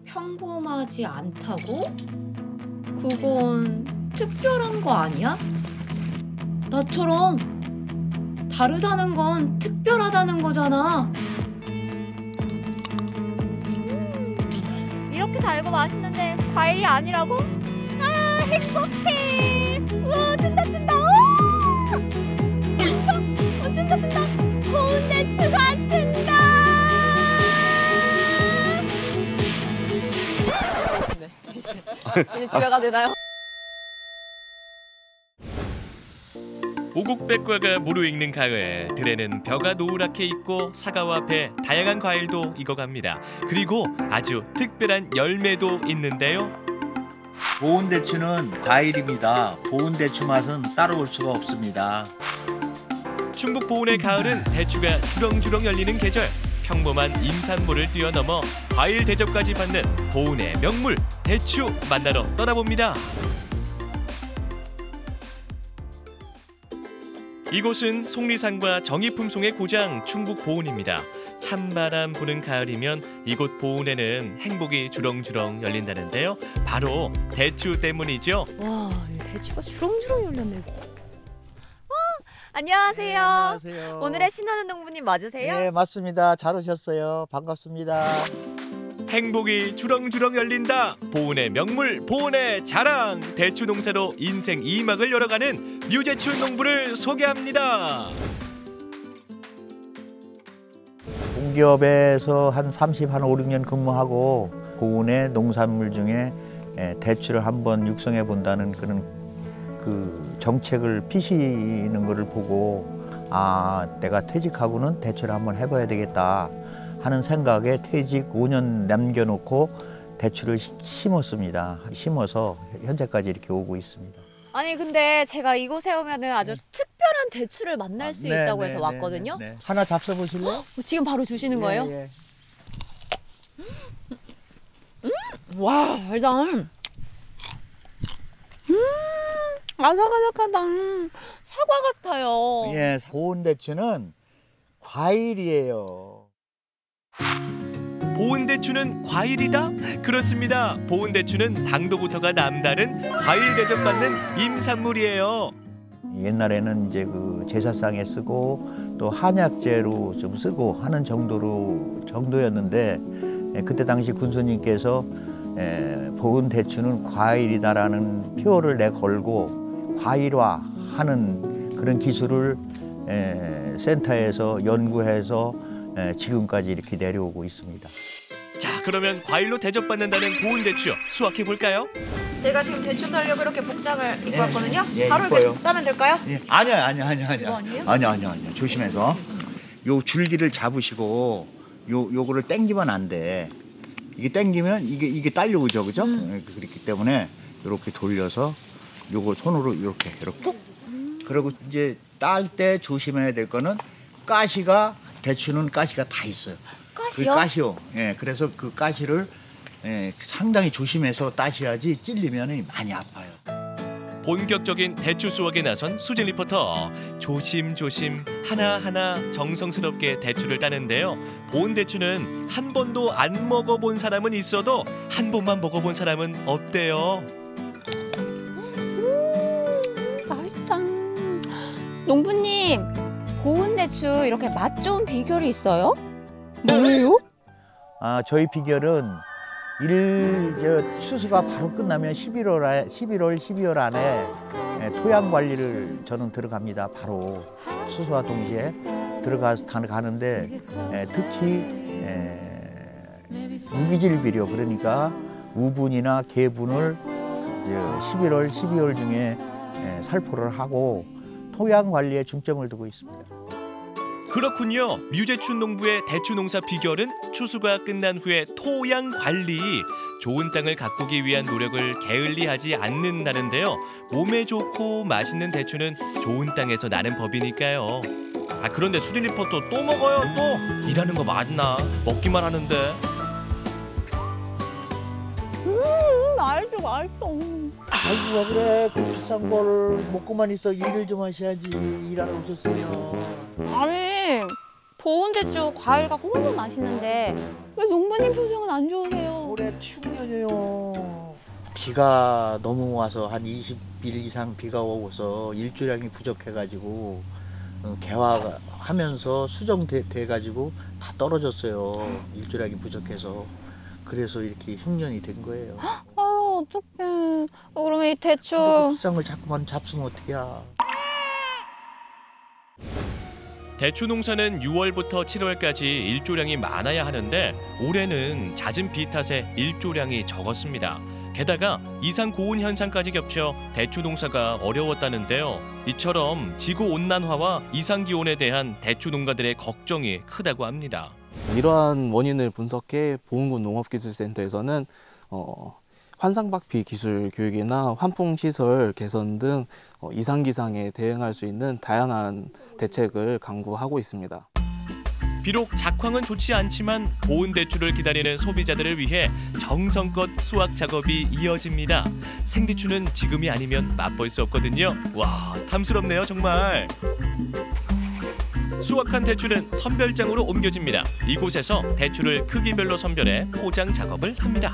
평범하지 않다고? 그건 특별한 거 아니야? 나처럼 다르다는 건 특별하다는 거잖아. 이렇게 달고 맛있는데 과일이 아니라고? 아, 행복해. 우와, 뜬다. 뜬다. 고운 대추가 뜬다. 네. 이제 집에 가도 되나요? 오곡백과가 무르익는 가을, 들에는 벼가 노랗게 익고 사과와 배, 다양한 과일도 익어갑니다. 그리고 아주 특별한 열매도 있는데요. 보온대추는 과일입니다. 보온대추 맛은 따라올 수가 없습니다. 충북 보은의 가을은 대추가 주렁주렁 열리는 계절. 평범한 임산물을 뛰어넘어 과일 대접까지 받는 보은의 명물 대추 만나러 떠나봅니다. 이곳은 속리산과 정이품송의 고장 충북 보은입니다. 찬바람 부는 가을이면 이곳 보은에는 행복이 주렁주렁 열린다는데요. 바로 대추 때문이죠. 와, 대추가 주렁주렁 열렸네. 안녕하세요. 네, 안녕하세요. 오늘의 신하는 농부님 맞으세요? 네, 맞습니다. 잘 오셨어요. 반갑습니다. 행복이 주렁주렁 열린다. 보은의 명물, 보은의 자랑. 대추 농사로 인생 2막을 열어가는 류재춘 농부를 소개합니다. 공기업에서 한 5, 6년 근무하고 보은의 농산물 중에 대추를 한번 육성해 본다는 그런 그 정책을 피시는 것을 보고 아, 내가 퇴직하고는 대추를 한번 해봐야 되겠다 하는 생각에 퇴직 5년 남겨놓고 대추를 심었습니다. 심어서 현재까지 이렇게 오고 있습니다. 아니 근데 제가 이곳에 오면은 아주 특별한 대추를 만날 수 있다고 해서 왔거든요. 네. 하나 잡숴 보실래요? 지금 바로 주시는 거예요? 예. 와, 일단 아삭아삭하다. 사과 같아요. 예, 보은 대추는 과일이에요. 보은 대추는 과일이다? 그렇습니다. 보은 대추는 당도부터가 남다른 과일 대접받는 임산물이에요. 옛날에는 이제 그 제사상에 쓰고 또 한약재로 좀 쓰고 하는 정도였는데 그때 당시 군수님께서 보은 대추는 과일이다라는 표를 내걸고 과일화하는 그런 기술을 센터에서 연구해서 지금까지 이렇게 내려오고 있습니다. 자, 그러면 과일로 대접받는다는 보은 대추 수확해 볼까요? 제가 지금 대추 따려고 이렇게 복장을 입고 왔거든요. 예, 바로 이뻐요. 이렇게 따면 될까요? 예. 아니야. 이거 아니에요? 아니야. 조심해서. 요 줄기를 잡으시고 요거를 당기면 안 돼. 이게 당기면 이게 딸려오죠, 그죠? 그렇기 때문에 이렇게 돌려서 요거 손으로 이렇게. 그리고 이제 딸 때 조심해야 될 거는 대추는 가시가 다 있어요. 가시요? 그 가시요. 예, 그래서 그 가시를 상당히 조심해서 따셔야지 찔리면 많이 아파요. 본격적인 대추 수확에 나선 수진 리포터. 조심조심 하나하나 정성스럽게 대추를 따는데요. 보은 대추는 한 번도 안 먹어본 사람은 있어도 한 번만 먹어본 사람은 없대요. 맛있다. 농부님, 보은 대추 이렇게 맛 좋은 비결이 있어요? 뭐예요? 아, 저희 비결은 추수가 바로 끝나면 11월, 12월 안에 토양 관리를 저는 들어갑니다. 바로 추수와 동시에 가는데 특히 무기질 비료, 그러니까 우분이나 개분을 11월, 12월 중에 살포를 하고 토양 관리에 중점을 두고 있습니다. 그렇군요. 류재춘 농부의 대추 농사 비결은 추수가 끝난 후에 토양 관리. 좋은 땅을 가꾸기 위한 노력을 게을리하지 않는다는데요. 몸에 좋고 맛있는 대추는 좋은 땅에서 나는 법이니까요. 아, 그런데 수진 리포터 또 먹어요? 또? 일하는 거 맞나? 먹기만 하는데. 맛있어. 아이고, 왜 그래? 그 비싼 걸 먹고만 있어. 일을 좀 하셔야지. 일하러 오셨으면. 아니, 보온 대추 과일 갖고 홀로 마시는데 왜 농부님 표정은 안 좋으세요? 올해 튀구년이에요. 비가 너무 와서 한 20일 이상 비가 오고서 일조량이 부족해가지고 개화하면서 수정돼가지고 다 떨어졌어요. 일조량이 부족해서. 그래서 이렇게 흉년이 된 거예요. 아유 어떡해. 그러면 이 대추 비싼 걸 자꾸만 잡수면 어떡해야. 대추 농사는 6월부터 7월까지 일조량이 많아야 하는데 올해는 잦은 비 탓에 일조량이 적었습니다. 게다가 이상 고온 현상까지 겹쳐 대추 농사가 어려웠다는데요. 이처럼 지구온난화와 이상 기온에 대한 대추 농가들의 걱정이 크다고 합니다. 이러한 원인을 분석해 보은군 농업기술센터에서는 환상박피 기술 교육이나 환풍시설 개선 등 이상기상에 대응할 수 있는 다양한 대책을 강구하고 있습니다. 비록 작황은 좋지 않지만 보은 대추를 기다리는 소비자들을 위해 정성껏 수확 작업이 이어집니다. 생대추는 지금이 아니면 맛볼 수 없거든요. 와, 탐스럽네요 정말. 수확한 대추는 선별장으로 옮겨집니다. 이곳에서 대추를 크기별로 선별해 포장 작업을 합니다.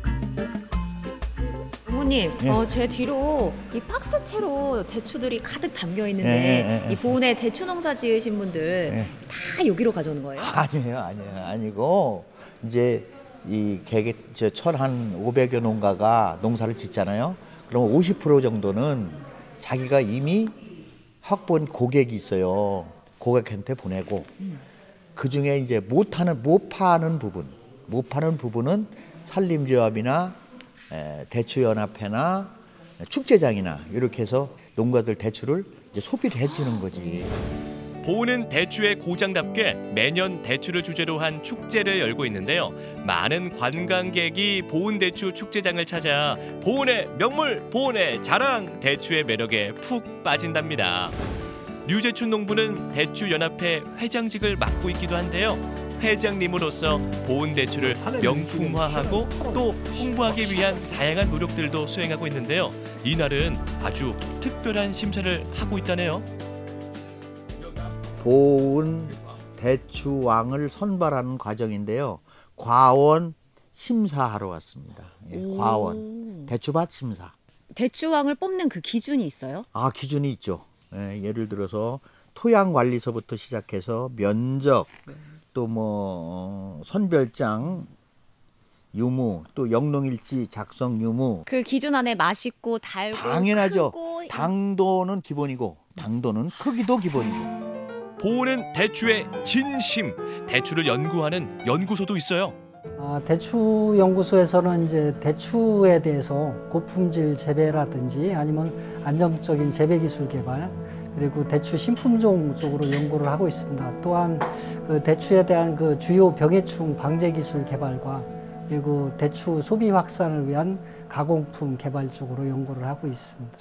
부모님, 예. 제 뒤로 이 박스채로 대추들이 가득 담겨 있는데 이 보은에 대추 농사 지으신 분들 다 여기로 가져오는 거예요? 아니에요. 아니고 이제 이 철 한 500여 농가가 농사를 짓잖아요. 그러면 50% 정도는 자기가 이미 확보한 고객이 있어요. 고객한테 보내고 그 중에 이제 못 파는 부분은 산림조합이나 대추연합회나 축제장이나 이렇게 해서 농가들 대추를 이제 소비를 해주는 거지. 보은은 대추의 고장답게 매년 대추를 주제로 한 축제를 열고 있는데요. 많은 관광객이 보은 대추 축제장을 찾아 보은의 명물, 보은의 자랑, 대추의 매력에 푹 빠진답니다. 류재춘 농부는 대추연합회 회장직을 맡고 있기도 한데요. 회장님으로서 보은 대추를 명품화하고 또 홍보하기 위한 다양한 노력들도 수행하고 있는데요. 이날은 아주 특별한 심사를 하고 있다네요. 보은 대추왕을 선발하는 과정인데요. 과원 심사하러 왔습니다. 과원 대추밭 심사. 대추왕을 뽑는 그 기준이 있어요? 기준이 있죠. 예를 들어서 토양 관리서부터 시작해서 면적, 또 선별장 유무, 또 영농일지 작성 유무. 그 기준 안에 맛있고 달고 당연하죠. 크고 당도는 기본이고 당도는 크기도 기본이고. 보은은 대추의 진심, 대추를 연구하는 연구소도 있어요. 대추 연구소에서는 이제 대추에 대해서 고품질 재배라든지 아니면 안정적인 재배 기술 개발, 그리고 대추 신품종 쪽으로 연구를 하고 있습니다. 또한 그 대추에 대한 그 주요 병해충 방제 기술 개발과 그리고 대추 소비 확산을 위한 가공품 개발 쪽으로 연구를 하고 있습니다.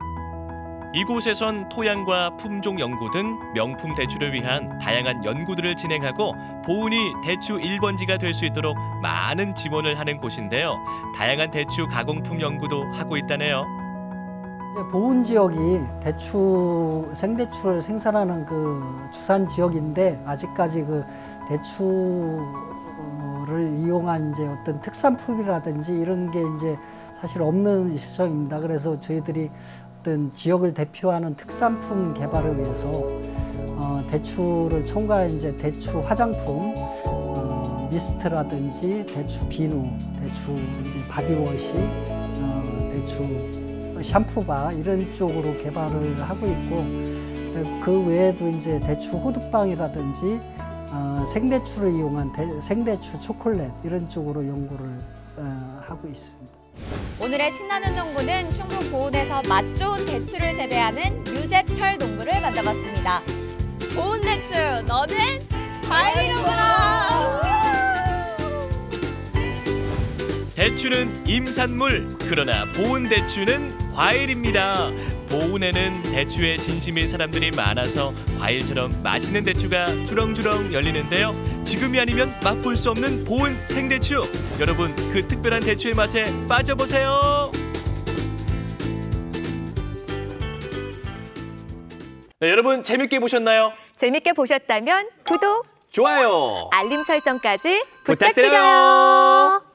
이곳에선 토양과 품종 연구 등 명품 대추를 위한 다양한 연구들을 진행하고 보은이 대추 1번지가 될 수 있도록 많은 지원을 하는 곳인데요. 다양한 대추 가공품 연구도 하고 있다네요. 이제 보은 지역이 생대추를 생산하는 그 주산 지역인데 아직까지 그 대추를 이용한 이제 어떤 특산품이라든지 이런 게 이제 사실 없는 시점입니다. 그래서 저희들이 어떤 지역을 대표하는 특산품 개발을 위해서 대추를 첨가한 이제 대추 화장품, 미스트라든지 대추 비누, 대추 이제 바디워시, 대추 샴푸바 이런 쪽으로 개발을 하고 있고, 그 외에도 이제 대추 호두빵이라든지 생대추를 이용한 생대추 초콜릿 이런 쪽으로 연구를 하고 있습니다. 오늘의 신나는 농부는 충북 보은에서 맛 좋은 대추를 재배하는 류재철 농부를 만나봤습니다. 보은 대추, 너는 과일이로구나. 대추는 임산물, 그러나 보은 대추는 과일입니다. 보은에는 대추에 진심인 사람들이 많아서 과일처럼 맛있는 대추가 주렁주렁 열리는데요. 지금이 아니면 맛볼 수 없는 보은 생대추. 여러분, 그 특별한 대추의 맛에 빠져보세요. 네, 여러분 재밌게 보셨나요? 재밌게 보셨다면 구독, 좋아요, 알림 설정까지 부탁드려요. 부탁드려요.